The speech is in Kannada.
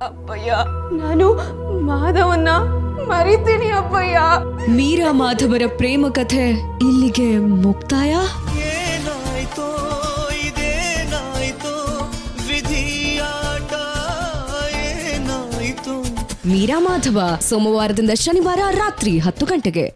ಅಪ್ಪಯ್ಯ ನಾನು ಮಾಧವನ್ನ ಮರಿತೀನಿ ಅಪ್ಪಯ್ಯ. ಮೀರಾ ಮಾಧವರ ಪ್ರೇಮ ಕಥೆ ಇಲ್ಲಿಗೆ ಮುಕ್ತಾಯ. ಏನಾಯ್ತೋ ಇದೇನಾಯ್ತೋ ವಿಧಿಯಾಟ ಏನಾಯ್ತೋ. ಮೀರಾ ಮಾಧವ ಸೋಮವಾರದಿಂದ ಶನಿವಾರ ರಾತ್ರಿ 10 ಗಂಟೆಗೆ.